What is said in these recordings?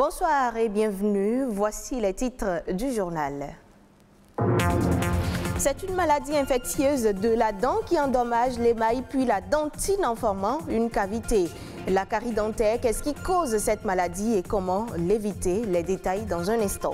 Bonsoir et bienvenue. Voici les titres du journal. C'est une maladie infectieuse de la dent qui endommage l'émail puis la dentine en formant une cavité. La carie dentaire, qu'est-ce qui cause cette maladie et comment l'éviter? Les détails dans un instant.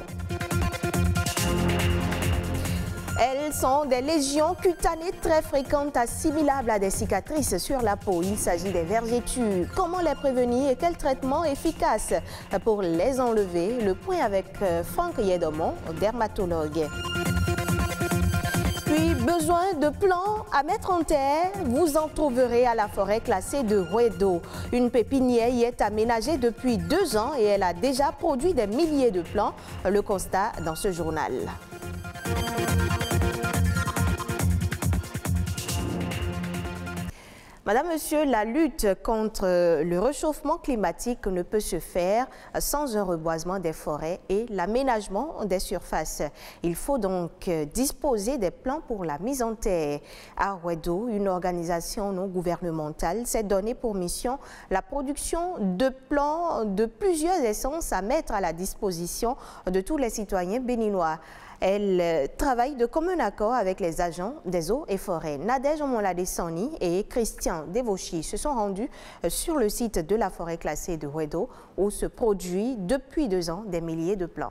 Elles sont des lésions cutanées très fréquentes assimilables à des cicatrices sur la peau. Il s'agit des vergetures. Comment les prévenir et quel traitement efficace pour les enlever? Le point avec Franck Yedomon, dermatologue. Puis, besoin de plants à mettre en terre, vous en trouverez à la forêt classée de Ruedo. Une pépinière y est aménagée depuis 2 ans et elle a déjà produit des milliers de plants. Le constat dans ce journal. Madame, Monsieur, la lutte contre le réchauffement climatique ne peut se faire sans un reboisement des forêts et l'aménagement des surfaces. Il faut donc disposer des plans pour la mise en terre. À Ruedo, une organisation non gouvernementale s'est donnée pour mission la production de plans de plusieurs essences à mettre à la disposition de tous les citoyens béninois. Elle travaille de commun accord avec les agents des eaux et forêts. Nadège Omonladessani et Christian Devauchy se sont rendus sur le site de la forêt classée de Ruedo où se produit depuis 2 ans des milliers de plants.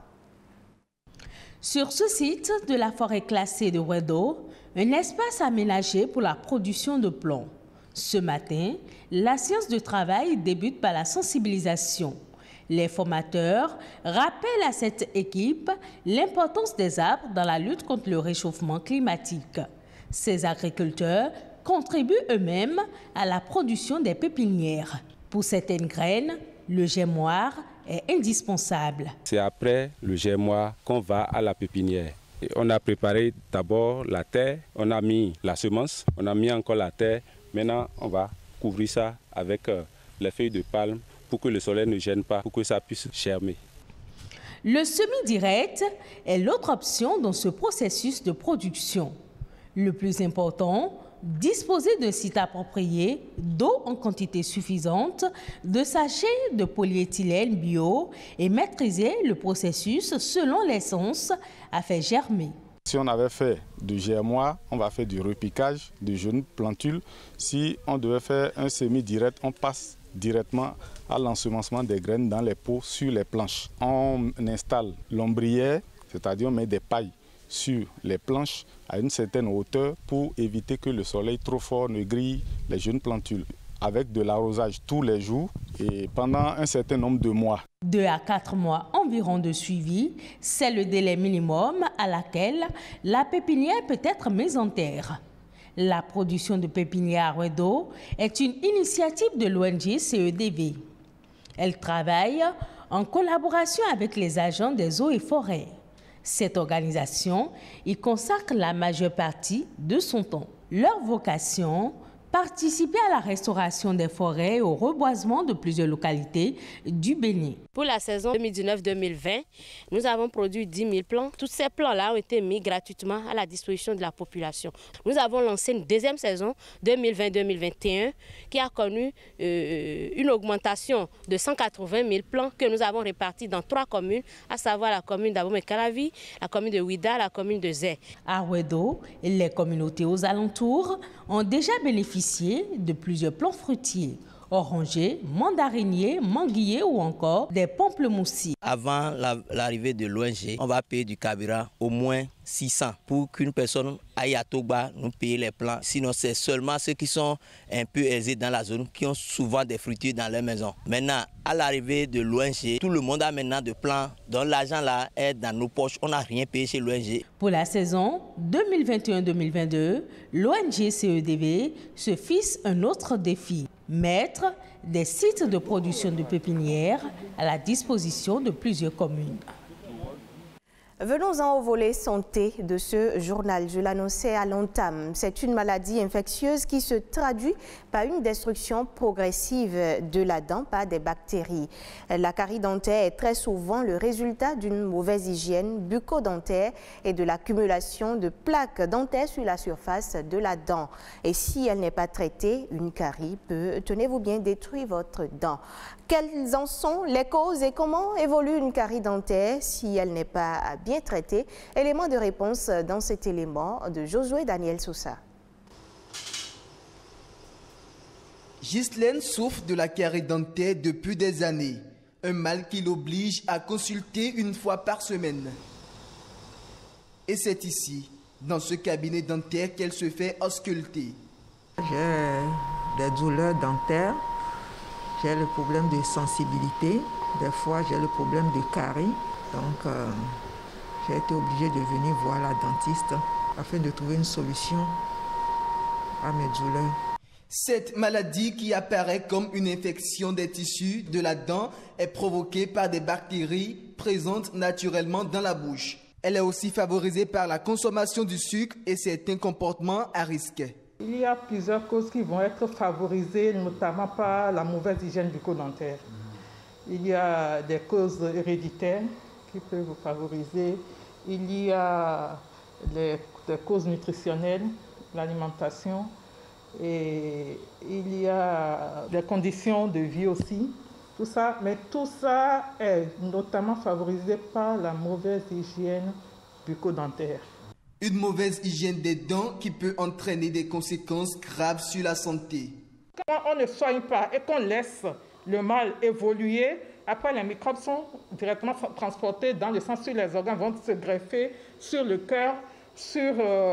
Sur ce site de la forêt classée de Ruedo, un espace aménagé pour la production de plants. Ce matin, la séance de travail débute par la sensibilisation. Les formateurs rappellent à cette équipe l'importance des arbres dans la lutte contre le réchauffement climatique. Ces agriculteurs contribuent eux-mêmes à la production des pépinières. Pour certaines graines, le germoir est indispensable. C'est après le germoir qu'on va à la pépinière. Et on a préparé d'abord la terre, on a mis la semence, on a mis encore la terre. Maintenant, on va couvrir ça avec les feuilles de palme pour que le soleil ne gêne pas, pour que ça puisse germer. Le semi-direct est l'autre option dans ce processus de production. Le plus important, disposer d'un site approprié, d'eau en quantité suffisante, de sachets de polyéthylène bio et maîtriser le processus selon l'essence à faire germer. Si on avait fait du germoir, on va faire du repiquage, du jeunes plantules. Si on devait faire un semi-direct, on passe directement à l'ensemencement des graines dans les pots sur les planches. On installe l'ombrière, c'est-à-dire on met des pailles sur les planches à une certaine hauteur pour éviter que le soleil trop fort ne grille les jeunes plantules. Avec de l'arrosage tous les jours et pendant un certain nombre de mois. 2 à 4 mois environ de suivi, c'est le délai minimum à laquelle la pépinière peut être mise en terre. La production de pépinières à Ruedo est une initiative de l'ONG CEDV. Elle travaille en collaboration avec les agents des eaux et forêts. Cette organisation y consacre la majeure partie de son temps. Leur vocation, participer à la restauration des forêts et au reboisement de plusieurs localités du Bénin. Pour la saison 2019-2020, nous avons produit 10 000 plants. Tous ces plants-là ont été mis gratuitement à la disposition de la population. Nous avons lancé une deuxième saison 2020-2021 qui a connu une augmentation de 180 000 plants que nous avons répartis dans 3 communes, à savoir la commune d'Abomey-Calavi, la commune de Ouida, la commune de Zé. À Ruedo, les communautés aux alentours ont déjà bénéficié de plusieurs plants fruitiers, orangers, mandariniers, manguiers ou encore des pamplemoussis. Avant l'arrivée de l'ONG, on va payer du carburant au moins 600 pour qu'une personne aille à Togba nous payer les plants. Sinon, c'est seulement ceux qui sont un peu aisés dans la zone qui ont souvent des fruitiers dans leur maison. Maintenant, à l'arrivée de l'ONG, tout le monde a maintenant de plants. Donc l'argent là est dans nos poches. On n'a rien payé chez l'ONG. Pour la saison 2021-2022, l'ONG CEDV se fixe un autre défi. Mettre des sites de production de pépinières à la disposition de plusieurs communes. Venons-en au volet santé de ce journal. Je l'annonçais à l'entame. C'est une maladie infectieuse qui se traduit par une destruction progressive de la dent par des bactéries. La carie dentaire est très souvent le résultat d'une mauvaise hygiène bucco-dentaire et de l'accumulation de plaques dentaires sur la surface de la dent. Et si elle n'est pas traitée, une carie peut, tenez-vous bien, détruire votre dent. Quelles en sont les causes et comment évolue une carie dentaire si elle n'est pas bien traitée? Élément de réponse dans cet élément de Josué Daniel Sousa. Ghislaine souffre de la carie dentaire depuis des années, un mal qui l'oblige à consulter une fois par semaine. Et c'est ici, dans ce cabinet dentaire, qu'elle se fait ausculter. J'ai des douleurs dentaires, j'ai le problème de sensibilité, des fois j'ai le problème de carie, donc j'ai été obligée de venir voir la dentiste afin de trouver une solution à mes douleurs. Cette maladie qui apparaît comme une infection des tissus de la dent est provoquée par des bactéries présentes naturellement dans la bouche. Elle est aussi favorisée par la consommation du sucre et certains comportements à risque. Il y a plusieurs causes qui vont être favorisées, notamment par la mauvaise hygiène bucco-dentaire. Il y a des causes héréditaires qui peuvent vous favoriser. Il y a des causes nutritionnelles, l'alimentation. Et il y a des conditions de vie aussi. Tout ça, mais tout ça est notamment favorisé par la mauvaise hygiène bucco-dentaire. Une mauvaise hygiène des dents qui peut entraîner des conséquences graves sur la santé. Quand on ne soigne pas et qu'on laisse le mal évoluer, après les microbes sont directement transportés dans le sang, sur les organes, vont se greffer sur le cœur, sur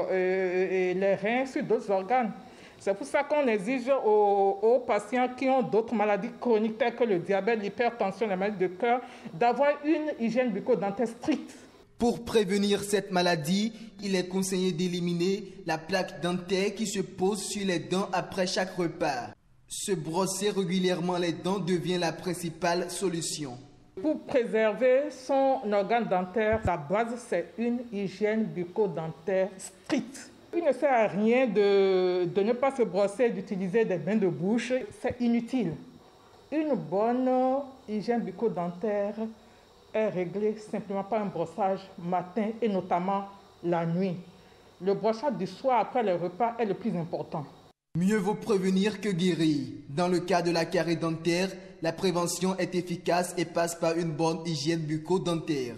les reins, sur d'autres organes. C'est pour ça qu'on exige aux patients qui ont d'autres maladies chroniques telles que le diabète, l'hypertension, les maladies de cœur, d'avoir une hygiène bucco-dentaire stricte. Pour prévenir cette maladie, il est conseillé d'éliminer la plaque dentaire qui se pose sur les dents après chaque repas. Se brosser régulièrement les dents devient la principale solution. Pour préserver son organe dentaire, la base, c'est une hygiène bucco-dentaire stricte. Il ne sert à rien de ne pas se brosser, d'utiliser des bains de bouche. C'est inutile. Une bonne hygiène bucco-dentaire est réglée simplement par un brossage matin et notamment la nuit. Le brossage du soir après les repas est le plus important. Mieux vaut prévenir que guérir. Dans le cas de la carie dentaire, la prévention est efficace et passe par une bonne hygiène bucco-dentaire.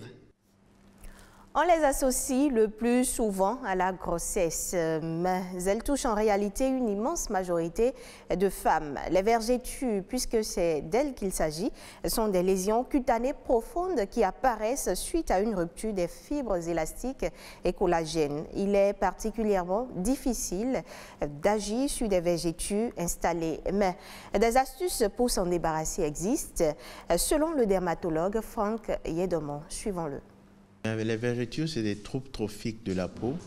On les associe le plus souvent à la grossesse, mais elles touchent en réalité une immense majorité de femmes. Les vergetures, puisque c'est d'elles qu'il s'agit, sont des lésions cutanées profondes qui apparaissent suite à une rupture des fibres élastiques et collagènes. Il est particulièrement difficile d'agir sur des vergetures installées, mais des astuces pour s'en débarrasser existent, selon le dermatologue Franck Yedomon. Suivons-le. Les vergetures, c'est des troubles trophiques de la peau,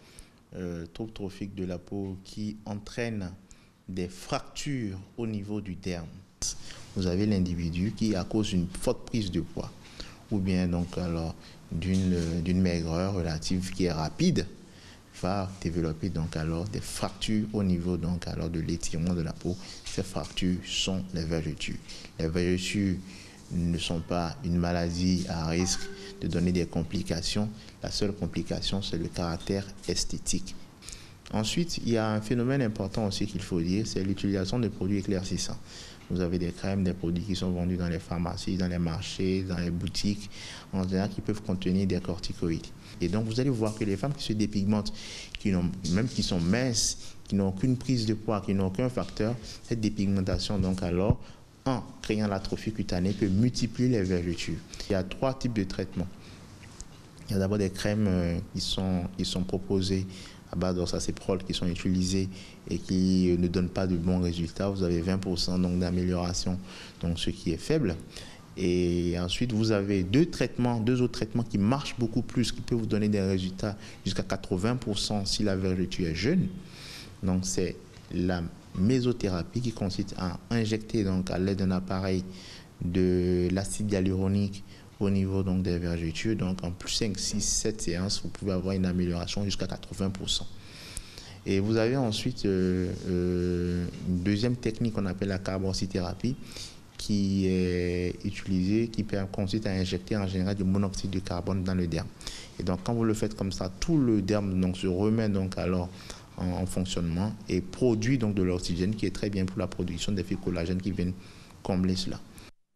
qui entraînent des fractures au niveau du derme. Vous avez l'individu qui, à cause d'une forte prise de poids, ou bien donc alors d'une maigreur relative qui est rapide, va développer donc alors des fractures au niveau donc alors de l'étirement de la peau. Ces fractures sont les vergetures. Les vergetures ne sont pas une maladie à risque de donner des complications. La seule complication, c'est le caractère esthétique. Ensuite, il y a un phénomène important aussi qu'il faut dire, c'est l'utilisation de produits éclaircissants. Vous avez des crèmes, des produits qui sont vendus dans les pharmacies, dans les marchés, dans les boutiques, en général, qui peuvent contenir des corticoïdes. Et donc, vous allez voir que les femmes qui se dépigmentent, même qui sont minces, qui n'ont aucune prise de poids, qui n'ont aucun facteur, cette dépigmentation, donc alors, en créant l'atrophie cutanée, peut multiplier les vergetures. Il y a 3 types de traitements. Il y a d'abord des crèmes qui sont proposées à base d'oxacéprol, qui sont utilisées et qui ne donnent pas de bons résultats. Vous avez 20% d'amélioration, donc ce qui est faible. Et ensuite, vous avez deux autres traitements qui marchent beaucoup plus, qui peuvent vous donner des résultats jusqu'à 80% si la vergeture est jeune. Donc, c'est la mésothérapie qui consiste à injecter donc à l'aide d'un appareil de l'acide hyaluronique au niveau donc des vergetures. Donc en plus 5, 6, 7 séances, vous pouvez avoir une amélioration jusqu'à 80%. Et vous avez ensuite une deuxième technique qu'on appelle la carboxythérapie qui est utilisée, qui consiste à injecter en général du monoxyde de carbone dans le derme. Et donc quand vous le faites comme ça, tout le derme donc se remet donc alors en fonctionnement et produit donc de l'oxygène qui est très bien pour la production des fibres collagènes qui viennent combler cela.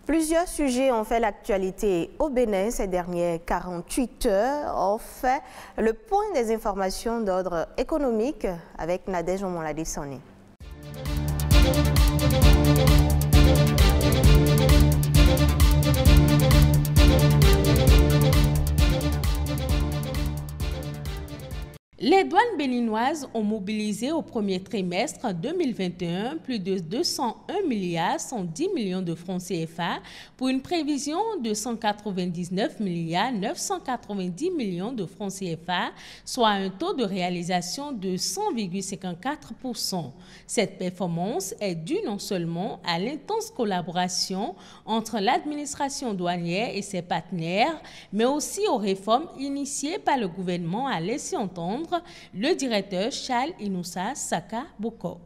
Plusieurs sujets ont fait l'actualité au Bénin ces dernières 48 heures. On fait le point des informations d'ordre économique avec Nadège Omonladé-Sonné. Les douanes béninoises ont mobilisé au premier trimestre 2021 plus de 201 milliards 110 millions de francs CFA pour une prévision de 199 milliards 990 millions de francs CFA, soit un taux de réalisation de 100,54%. Cette performance est due non seulement à l'intense collaboration entre l'administration douanière et ses partenaires, mais aussi aux réformes initiées par le gouvernement, à laisser entendre le directeur Charles Inoussa Saka Boko.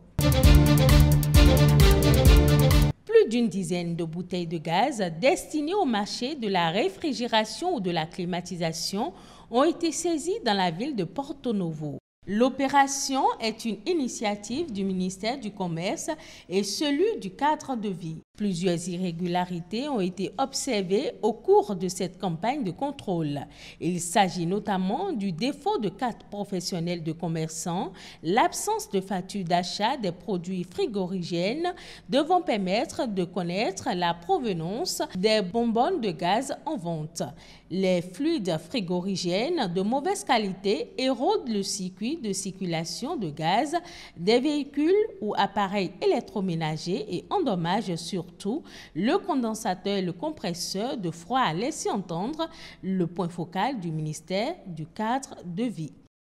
Plus d'une dizaine de bouteilles de gaz destinées au marché de la réfrigération ou de la climatisation ont été saisies dans la ville de Porto Novo. L'opération est une initiative du ministère du Commerce et celui du cadre de vie. Plusieurs irrégularités ont été observées au cours de cette campagne de contrôle. Il s'agit notamment du défaut de carte professionnelle de commerçant, l'absence de facture d'achat des produits frigorigènes devant permettre de connaître la provenance des bonbonnes de gaz en vente. Les fluides frigorigènes de mauvaise qualité érodent le circuit de circulation de gaz des véhicules ou appareils électroménagers et endommagent surtout le condensateur et le compresseur de froid, à laisser entendre le point focal du ministère du cadre de vie.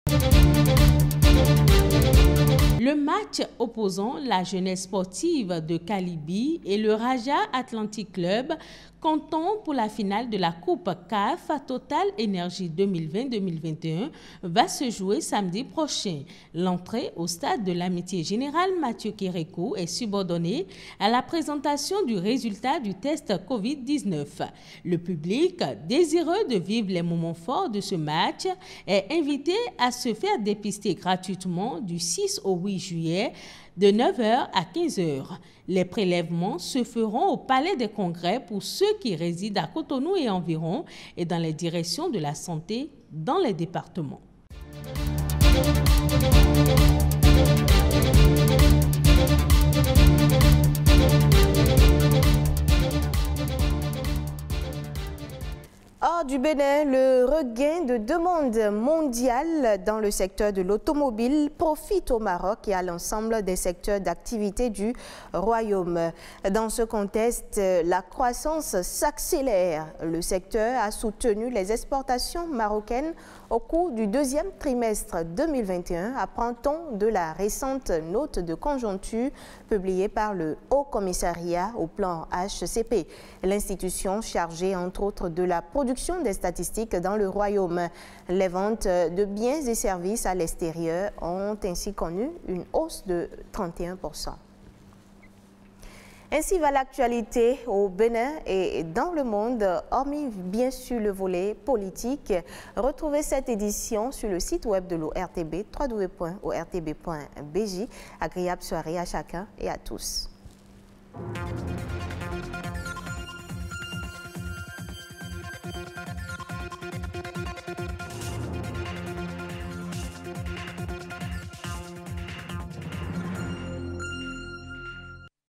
Le match opposant la jeunesse sportive de Calibi et le Raja Atlantic Club, comptant pour la finale de la Coupe CAF Total Énergie 2020-2021, va se jouer samedi prochain. L'entrée au stade de l'Amitié Générale Mathieu Kérékou est subordonnée à la présentation du résultat du test Covid-19. Le public, désireux de vivre les moments forts de ce match, est invité à se faire dépister gratuitement du 6 au 8 juillet de 9h à 15h. Les prélèvements se feront au Palais des Congrès pour ceux qui résident à Cotonou et environ et dans les directions de la santé dans les départements. Hors du Bénin, le regain de demande mondiale dans le secteur de l'automobile profite au Maroc et à l'ensemble des secteurs d'activité du Royaume. Dans ce contexte, la croissance s'accélère. Le secteur a soutenu les exportations marocaines au cours du deuxième trimestre 2021, apprend-on de la récente note de conjoncture publiée par le Haut Commissariat au plan HCP, l'institution chargée entre autres de la production des statistiques dans le Royaume. Les ventes de biens et services à l'extérieur ont ainsi connu une hausse de 31%. Ainsi va l'actualité au Bénin et dans le monde, hormis bien sûr le volet politique. Retrouvez cette édition sur le site web de l'ORTB, www.ortb.bj. Agréable soirée à chacun et à tous.